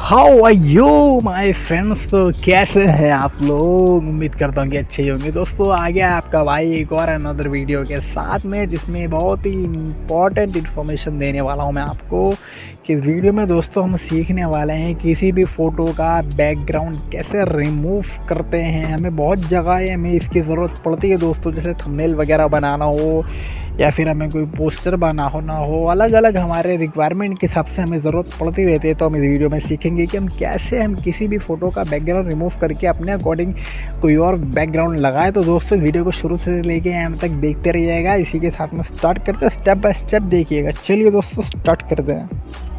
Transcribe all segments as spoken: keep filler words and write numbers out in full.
How are you my friends. तो कैसे हैं आप लोग? उम्मीद करता हूँ कि अच्छे ही होंगे। दोस्तों आ गया आपका भाई एक और अनदर वीडियो के साथ में, जिसमें बहुत ही इम्पॉर्टेंट इन्फॉर्मेशन देने वाला हूँ मैं आपको। कि इस वीडियो में दोस्तों हम सीखने वाले हैं किसी भी फ़ोटो का बैकग्राउंड कैसे रिमूव करते हैं। हमें बहुत जगह हमें इसकी ज़रूरत पड़ती है दोस्तों, जैसे थंबनेल वगैरह बनाना हो या फिर हमें कोई पोस्टर बना होना हो, अलग अलग हमारे रिक्वायरमेंट के हिसाब से हमें ज़रूरत पड़ती रहती है। तो हम इस वीडियो में सीखेंगे कि हम कैसे हम किसी भी फ़ोटो का बैकग्राउंड रिमूव करके अपने अकॉर्डिंग कोई और बैकग्राउंड लगाए। तो दोस्तों इस वीडियो को शुरू से लेके एंड तक देखते रहिएगा। इसी के साथ में स्टार्ट करते हैं, स्टेप बाय स्टेप देखिएगा। चलिए दोस्तों स्टार्ट करते हैं।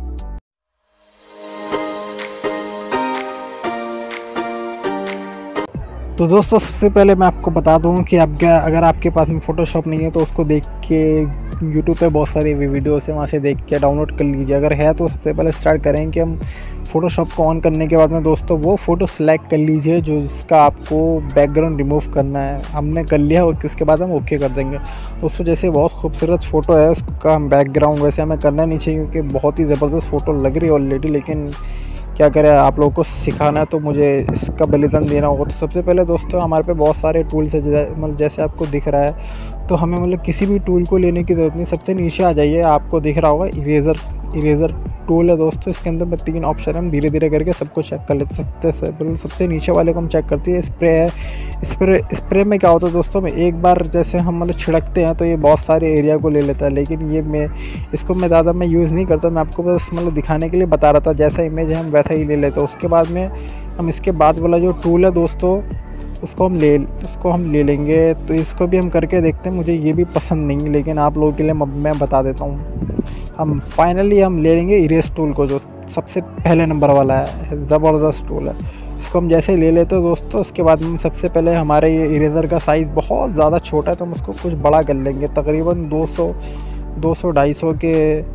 तो दोस्तों सबसे पहले मैं आपको बता दूं कि आप क्या, अगर आपके पास में फ़ोटोशॉप नहीं है तो उसको देख के यूट्यूब पे बहुत सारी वीडियोस है, वहाँ से देख के डाउनलोड कर लीजिए। अगर है तो सबसे पहले स्टार्ट करें कि हम फ़ोटोशॉप को ऑन करने के बाद में दोस्तों वो फ़ोटो सेलेक्ट कर लीजिए जो जिसका आपको बैकग्राउंड रिमूव करना है। हमने कर लिया और इसके बाद हम ओके कर देंगे। दोस्तों जैसे बहुत खूबसूरत फ़ोटो है उसका हम बैकग्राउंड वैसे हमें करना नहीं चाहिए क्योंकि बहुत ही ज़बरदस्त फ़ोटो लग रही है ऑलरेडी, लेकिन क्या करें, आप लोगों को सिखाना है तो मुझे इसका बलिदान देना होगा। तो सबसे पहले दोस्तों हमारे पे बहुत सारे टूल्स है, मतलब जैसे आपको दिख रहा है, तो हमें मतलब किसी भी टूल को लेने की ज़रूरत नहीं। सबसे नीचे आ जाइए, आपको दिख रहा होगा इरेज़र इरेज़र टूल है दोस्तों। इसके अंदर में तीन ऑप्शन है, हम धीरे धीरे करके सबको चेक कर लेते हैं। सबसे सबसे नीचे वाले को हम चेक करते हैं, स्प्रे है। स्प्रे स्प्रे में क्या होता है दोस्तों, में एक बार जैसे हम मतलब छिड़कते हैं तो ये बहुत सारे एरिया को ले लेता है, लेकिन ये मैं इसको मैं ज़्यादा मैं यूज़ नहीं करता। मैं आपको बस मतलब दिखाने के लिए बता रहा था, जैसा इमेज है हम वैसा ही ले लेते हैं। उसके बाद में हम इसके बाद वाला जो टूल है दोस्तों उसको हम ले उसको हम ले लेंगे। तो इसको भी हम करके देखते हैं। मुझे ये भी पसंद नहीं, लेकिन आप लोगों के लिए मैं बता देता हूँ। हम फाइनली हम ले लेंगे इरेज टूल को, जो सबसे पहले नंबर वाला है, ज़बरदस्त टूल है। इसको हम जैसे ही ले लेते हैं दोस्तों, उसके बाद हम सबसे पहले हमारे ये इरेज़र का साइज़ बहुत ज़्यादा छोटा है तो हम उसको कुछ बड़ा कर लेंगे, तकरीबन दो सौ दो सौ ढाई सौ के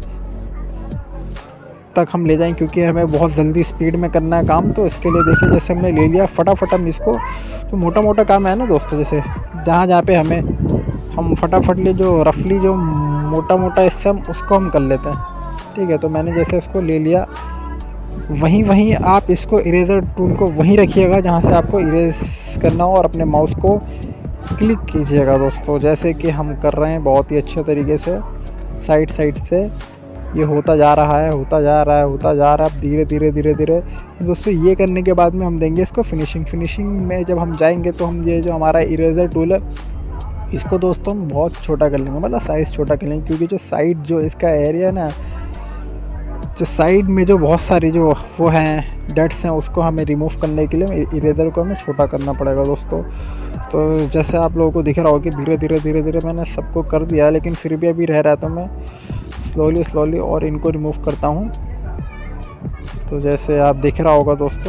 तक हम ले जाएंगे, क्योंकि हमें बहुत जल्दी स्पीड में करना है काम। तो इसके लिए देखिए जैसे हमने ले लिया फटाफट हम इसको, तो मोटा मोटा काम है ना दोस्तों, जैसे जहाँ जहाँ पे हमें हम फटाफट ले जो रफली जो मोटा मोटा हिस्सा हम उसको हम कर लेते हैं। ठीक है, तो मैंने जैसे इसको ले लिया, वहीं वहीं आप इसको इरेज़र टूल को वहीं रखिएगा जहाँ से आपको इरेज करना हो और अपने माउस को क्लिक कीजिएगा दोस्तों, जैसे कि हम कर रहे हैं बहुत ही अच्छे तरीके से। साइड साइड से ये होता जा रहा है होता जा रहा है होता जा रहा है अब धीरे धीरे धीरे धीरे दोस्तों। ये करने के बाद में हम देंगे इसको फिनिशिंग। फिनिशिंग में जब हम जाएंगे तो हम ये जो हमारा इरेज़र टूल है इसको दोस्तों हम बहुत छोटा कर लेंगे, मतलब साइज़ छोटा कर लेंगे, क्योंकि जो साइड जो इसका एरिया ना, जो साइड में जो बहुत सारी जो वो हैं डेट्स हैं उसको हमें रिमूव करने के लिए इरेज़र को हमें छोटा करना पड़ेगा दोस्तों। तो जैसे आप लोगों को दिख रहा होगा कि धीरे धीरे धीरे धीरे मैंने सबको कर दिया, लेकिन फिर भी अभी रह रहा है, तो मैं स्लोली स्लोली और इनको रिमूव करता हूँ। तो जैसे आप दिख रहा होगा दोस्तों,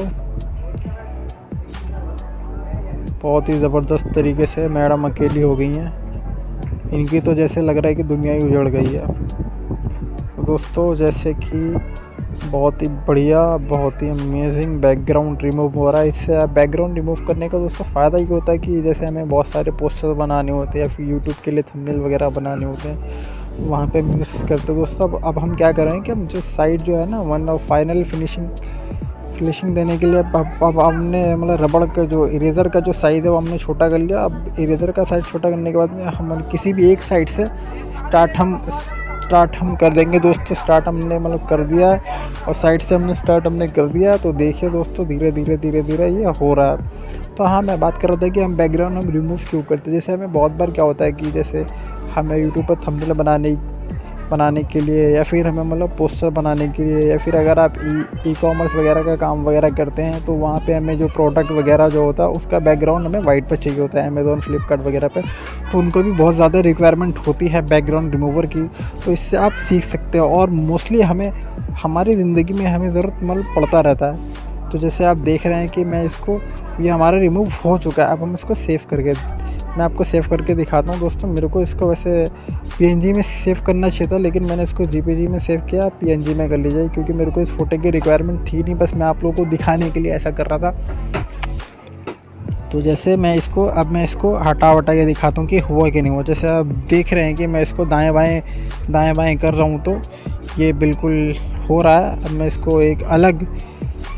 बहुत ही ज़बरदस्त तरीके से मैडम अकेली हो गई हैं। इनकी तो जैसे लग रहा है कि दुनिया ही उजड़ गई है। तो दोस्तों जैसे कि बहुत ही बढ़िया, बहुत ही अमेजिंग बैकग्राउंड रिमूव हो रहा है। इससे बैकग्राउंड रिमूव करने का दोस्तों फ़ायदा ये होता है कि जैसे हमें बहुत सारे पोस्टर बनाने होते हैं या फिर यूट्यूब के लिए थंबनेल वगैरह बनाने होते हैं, वहाँ पे मिस करते दोस्तों। अब अब हम क्या करें कि हम जो साइड जो है ना वन और फाइनल फिनिशिंग फिनिशिंग देने के लिए अब अब हमने मतलब रबड़ का जो इरेज़र का जो साइज़ है वो हमने छोटा कर लिया। अब इरेज़र का साइज़ छोटा करने के बाद में हम किसी भी एक साइड से स्टार्ट हम स्टार्ट हम कर देंगे दोस्तों। स्टार्ट हमने मतलब कर दिया है और साइड से हमने स्टार्ट हमने कर दिया है। तो देखिए दोस्तों धीरे धीरे धीरे धीरे ये हो रहा है। तो हाँ, मैं बात कर रहा था कि हम बैकग्राउंड हम रिमूव क्यों करते हैं। जैसे हमें बहुत बार क्या होता है कि जैसे हमें यूट्यूब पर थंबनेल बनाने बनाने के लिए या फिर हमें मतलब पोस्टर बनाने के लिए, या फिर अगर आप ई ई कॉमर्स वगैरह का काम वगैरह करते हैं तो वहाँ पे हमें जो प्रोडक्ट वगैरह जो होता है उसका बैकग्राउंड हमें वाइट पर चाहिए होता है, अमेज़ॉन फ्लिपकार्ट वगैरह पे। तो उनको भी बहुत ज़्यादा रिक्वायरमेंट होती है बैकग्राउंड रिमूवर की। तो इससे आप सीख सकते हो, और मोस्टली हमें हमारी ज़िंदगी में हमें ज़रूरत मतलब पड़ता रहता है। तो जैसे आप देख रहे हैं कि मैं इसको, ये हमारा रिमूव हो चुका है। अब हम इसको सेव करके, मैं आपको सेव करके दिखाता हूँ दोस्तों। मेरे को इसको वैसे पीएनजी में सेव करना चाहिए था, लेकिन मैंने इसको जेपीजी में सेव किया। पीएनजी में कर लीजिए, क्योंकि मेरे को इस फोटो की रिक्वायरमेंट थी नहीं, बस मैं आप लोगों को दिखाने के लिए ऐसा कर रहा था। तो जैसे मैं इसको अब मैं इसको हटा वटा के दिखाता हूँ कि हुआ कि नहीं हुआ। जैसे आप देख रहे हैं कि मैं इसको दाएँ बाएँ दाएँ बाएँ कर रहा हूँ, तो ये बिल्कुल हो रहा है। अब मैं इसको एक अलग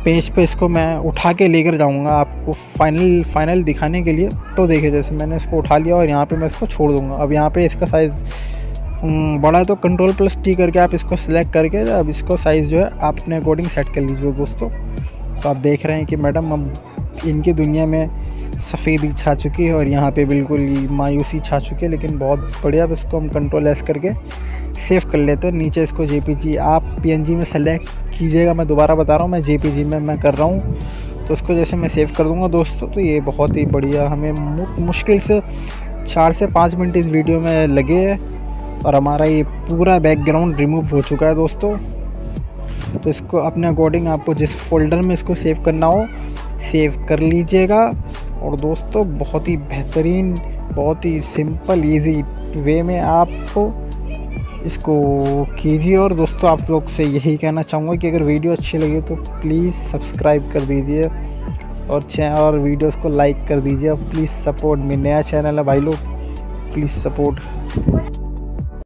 पेज पे इसको मैं उठा के लेकर जाऊंगा आपको फाइनल फाइनल दिखाने के लिए। तो देखिए जैसे मैंने इसको उठा लिया और यहाँ पे मैं इसको छोड़ दूंगा। अब यहाँ पे इसका साइज़ बड़ा है तो कंट्रोल प्लस टी करके आप इसको सिलेक्ट करके अब इसको साइज़ जो है आप अपने अकॉर्डिंग सेट कर लीजिए दोस्तों। तो आप देख रहे हैं कि मैडम अब इनकी दुनिया में सफ़ेदी छा चुकी है और यहाँ पे बिल्कुल ही मायूसी छा चुकी है, लेकिन बहुत बढ़िया। अब इसको हम कंट्रोल एस करके सेव कर लेते हैं। नीचे इसको जेपीजी आप पीएनजी में सेलेक्ट कीजिएगा। मैं दोबारा बता रहा हूँ, मैं जेपीजी में मैं कर रहा हूँ। तो इसको जैसे मैं सेव कर दूँगा दोस्तों, तो ये बहुत ही बढ़िया हमें मुश्किल से चार से पाँच मिनट इस वीडियो में लगे हैं और हमारा ये पूरा बैकग्राउंड रिमूव हो चुका है दोस्तों। तो इसको अपने अकॉर्डिंग आपको जिस फोल्डर में इसको सेव करना हो सेव कर लीजिएगा। और दोस्तों बहुत ही बेहतरीन, बहुत ही सिंपल इजी वे में आप इसको कीजिए। और दोस्तों आप लोग से यही कहना चाहूँगा कि अगर वीडियो अच्छी लगी तो प्लीज़ सब्सक्राइब कर दीजिए और चैनल और वीडियोस को लाइक कर दीजिए। प्लीज़ सपोर्ट, मेरा नया चैनल है भाई लोग, प्लीज़ सपोर्ट।